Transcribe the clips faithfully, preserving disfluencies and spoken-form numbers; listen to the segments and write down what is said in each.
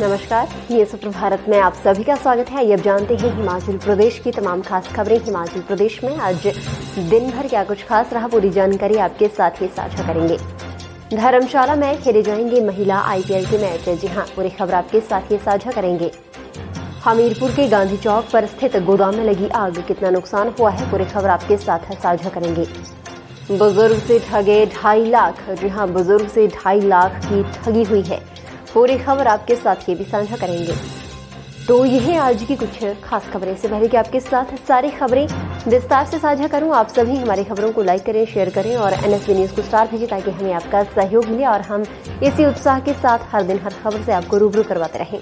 नमस्कार, ये सुप्रभारत में आप सभी का स्वागत है। ये अब जानते हैं हिमाचल प्रदेश की तमाम खास खबरें। हिमाचल प्रदेश में आज दिन भर क्या कुछ खास रहा, पूरी जानकारी आपके साथ ही साझा करेंगे। धर्मशाला में खेले जाएंगे महिला आईपीएल के मैच। जी हां, पूरी खबर आपके साथ ही साझा करेंगे। हमीरपुर के गांधी चौक पर स्थित गोदाम में लगी आग, कितना नुकसान हुआ है, पूरी खबर आपके साथ साझा करेंगे। बुजुर्ग से ठगे ढाई लाख। जी हां, बुजुर्ग से ढाई लाख की ठगी हुई है, पूरी खबर आपके साथ ये भी साझा करेंगे। तो यही आज की कुछ खास खबरें। से पहले कि आपके साथ सारी खबरें विस्तार से साझा करूं, आप सभी हमारी खबरों को लाइक करें, शेयर करें और एनएसवी न्यूज को स्टार भेजें ताकि हमें आपका सहयोग मिले और हम इसी उत्साह के साथ हर दिन हर खबर से आपको रूबरू करवाते रहें।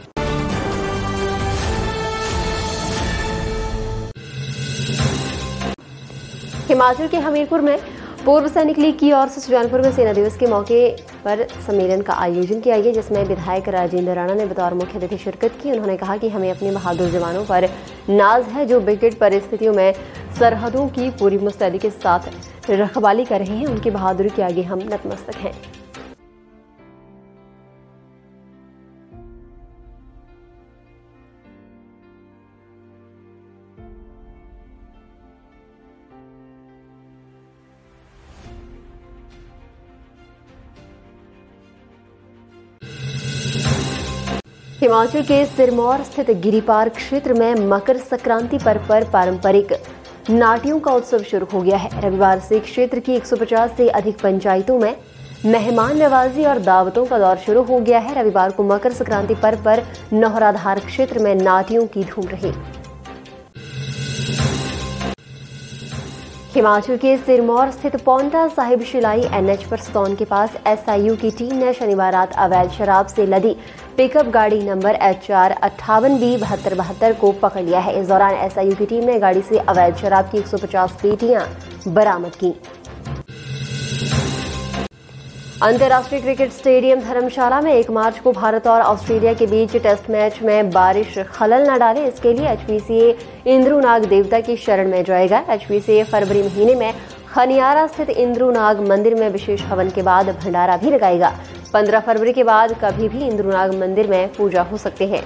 हिमाचल के हमीरपुर में पूर्व सैनिक लीग की ओर से सुजानपुर में सेना दिवस के मौके पर सम्मेलन का आयोजन किया गया, जिसमें विधायक राजेंद्र राणा ने बतौर मुख्य अतिथि शिरकत की। उन्होंने कहा कि हमें अपने बहादुर जवानों पर नाज है, जो विकट परिस्थितियों में सरहदों की पूरी मुस्तैदी के साथ रखवाली कर रहे हैं। उनकी बहादुरी के आगे हम नतमस्तक हैं। हिमाचल के सिरमौर स्थित गिरिपार क्षेत्र में मकर संक्रांति पर्व पर पारंपरिक नाटियों का उत्सव शुरू हो गया है। रविवार से क्षेत्र की एक सौ पचास से अधिक पंचायतों में मेहमान नवाजी और दावतों का दौर शुरू हो गया है। रविवार को मकर संक्रांति पर्व पर नौहराधार क्षेत्र में नाटियों की धूम रही। हिमाचल के सिरमौर स्थित पौंटा साहिब शिलाई एनएच पर सतौन के पास एसआईयू की टीम ने शनिवार रात अवैध शराब से लदी पिकअप गाड़ी नंबर एच आर अट्ठावन बी बहत्तर बहत्तर को पकड़ लिया है। इस दौरान एसआईयू की टीम ने गाड़ी से अवैध शराब की एक सौ पचास पेटियां बरामद की। अंतर्राष्ट्रीय क्रिकेट स्टेडियम धर्मशाला में एक मार्च को भारत और ऑस्ट्रेलिया के बीच टेस्ट मैच में बारिश खलल न डाले, इसके लिए एचपीसीए इंद्रुनाग देवता की शरण में जाएगा। एचपीसीए फरवरी महीने में खनियारा स्थित इंद्रुनाग मंदिर में विशेष हवन के बाद भंडारा भी लगाएगा। पंद्रह फरवरी के बाद कभी भी इंद्रुनाग मंदिर में पूजा हो सकते हैं।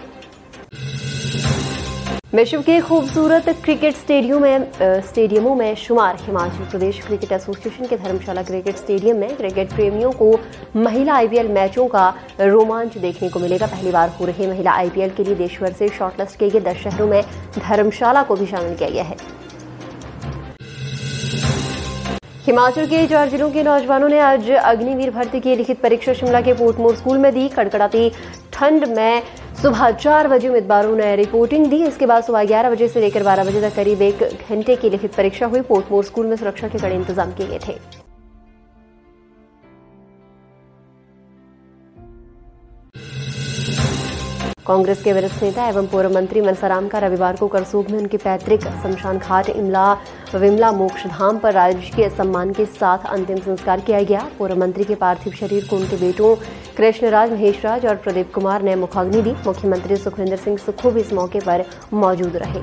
विश्व के खूबसूरत क्रिकेट स्टेडियम में स्टेडियमों में शुमार हिमाचल प्रदेश क्रिकेट एसोसिएशन के धर्मशाला क्रिकेट स्टेडियम में क्रिकेट प्रेमियों को महिला आईपीएल मैचों का रोमांच देखने को मिलेगा। पहली बार हो रहे महिला आईपीएल के लिए देश भर से शॉर्टलिस्ट किए गए दस शहरों में धर्मशाला को भी शामिल किया गया है। हिमाचल के चार जिलों के नौजवानों ने आज अग्निवीर भर्ती की लिखित परीक्षा शिमला के पोर्टमोर स्कूल में दी। कड़कड़ाती ठंड में सुबह चार बजे उम्मीदवारों ने रिपोर्टिंग दी। इसके बाद सुबह ग्यारह बजे से लेकर बारह बजे तक करीब एक घंटे की लिखित परीक्षा हुई। पोर्टमोर स्कूल में सुरक्षा के कड़े इंतजाम किए गए थे। कांग्रेस के वरिष्ठ नेता एवं पूर्व मंत्री मनसाराम का रविवार को करसोग में उनके पैतृक शमशान घाट इमला विमला मोक्षधाम पर राजकीय सम्मान के साथ अंतिम संस्कार किया गया। पूर्व मंत्री के पार्थिव शरीर को उनके बेटों कृष्णराज, महेशराज और प्रदीप कुमार ने मुखाग्नि दी। मुख्यमंत्री सुखविंदर सिंह सुक्खू भी इस मौके पर मौजूद रहे।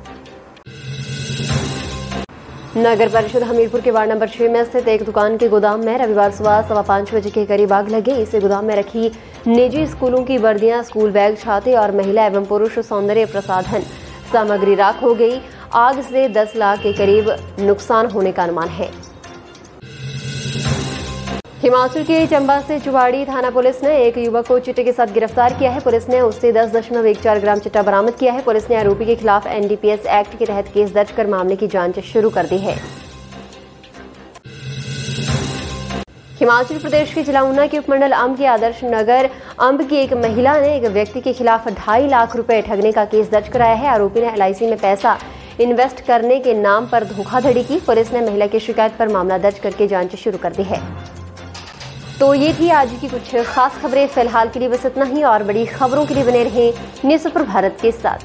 नगर परिषद हमीरपुर के वार्ड नंबर छह में स्थित एक दुकान के गोदाम में रविवार सुबह सवा पांच बजे के करीब आग लगी। इसे गोदाम में रखी निजी स्कूलों की वर्दियां, स्कूल बैग, छाते और महिला एवं पुरुष सौंदर्य प्रसाधन सामग्री राख हो गई। आग से दस लाख के करीब नुकसान होने का अनुमान है। हिमाचल के चंबा से चुवाड़ी थाना पुलिस ने एक युवक को चिट्टे के साथ गिरफ्तार किया है। पुलिस ने उससे दस दशमलव एक चार ग्राम चिट्टा बरामद किया है। पुलिस ने आरोपी के खिलाफ एनडीपीएस एक्ट के तहत केस दर्ज कर मामले की जांच शुरू कर दी है। हिमाचल प्रदेश के जिला ऊना के उपमंडल अंब के आदर्श नगर अंब की एक महिला ने एक व्यक्ति के खिलाफ ढाई लाख रुपए ठगने का केस दर्ज कराया है। आरोपी ने एलआईसी में पैसा इन्वेस्ट करने के नाम पर धोखाधड़ी की। पुलिस ने महिला की शिकायत पर मामला दर्ज करके जांच शुरू कर दी है। तो ये थी आज की कुछ खास खबरें। फिलहाल के लिए बस इतना ही, और बड़ी खबरों के लिए बने रहें न्यूज़ सुपर भारत के साथ।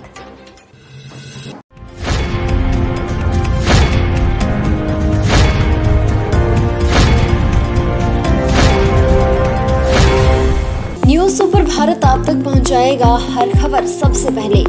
न्यूज़ सुपर भारत आप तक पहुंचाएगा हर खबर सबसे पहले।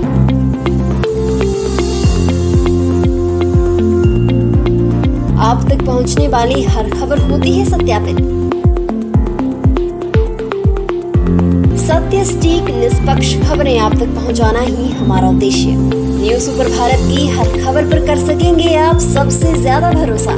आप तक पहुंचने वाली हर खबर होती है सत्यापित। सत्य, सटीक, निष्पक्ष खबरें आप तक पहुंचाना ही हमारा उद्देश्य। न्यूज़ सुपर भारत की हर खबर पर कर सकेंगे आप सबसे ज्यादा भरोसा।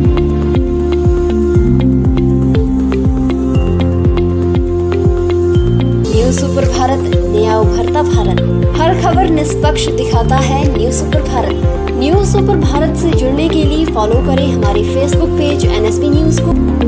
न्यूज़ सुपर भारत, नया उभरता भारत। हर खबर निष्पक्ष दिखाता है news super Bharat. News super Bharat से जुड़ने के लिए फॉलो करें हमारे Facebook page N S P news को।